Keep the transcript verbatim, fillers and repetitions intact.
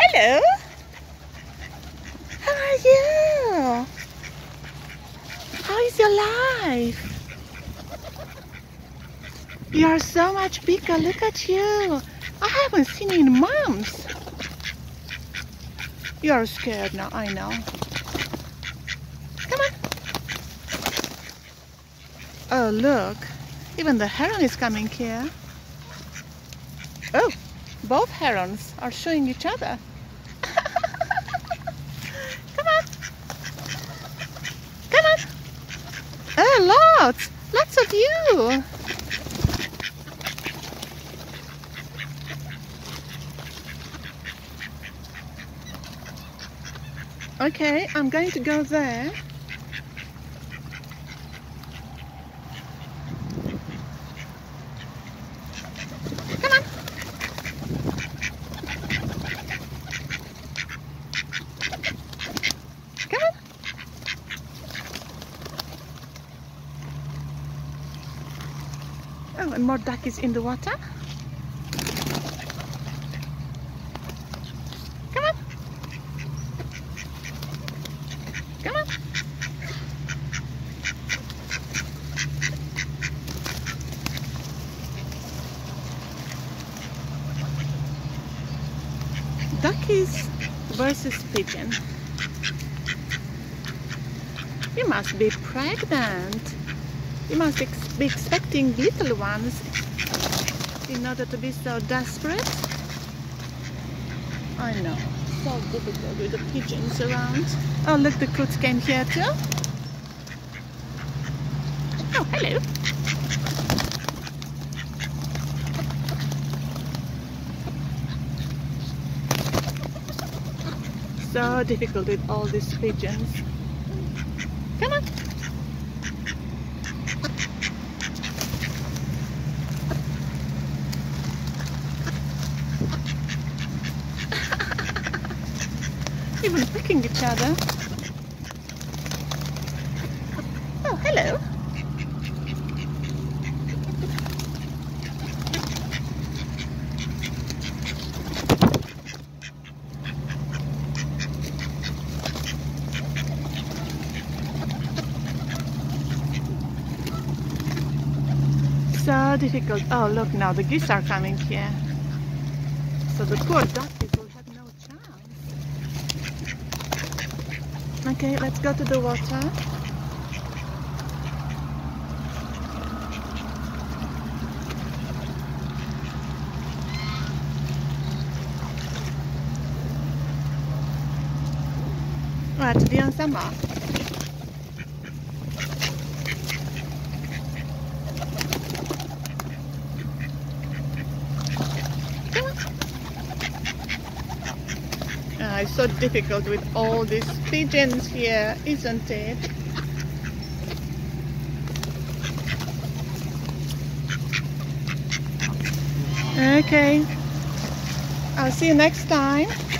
hello. How are you? How is your life? You are so much bigger. Look at you. I haven't seen you in months. You are scared now, I know. Come on. Oh, look. Even the heron is coming here. Oh, both herons are showing each other. Come on. Come on. Oh, lots. Lots of you. Okay, I'm going to go there. Come on. Come on. Oh, and more duckies in the water. Come on. Come on. Duckies versus pigeon. You must be pregnant. You must ex be expecting little ones in order to be so desperate. I know, so difficult with the pigeons around. Oh, look, the coots came here too. Oh, hello. So difficult with all these pigeons. Come on. Even picking each other. Oh, hello. So difficult. Oh, look now, the geese are coming here. So the poor duckies will have no chance. Okay, let's go to the water. Right, diyan sama. Uh, it's so difficult with all these pigeons here, isn't it? Okay, I'll see you next time.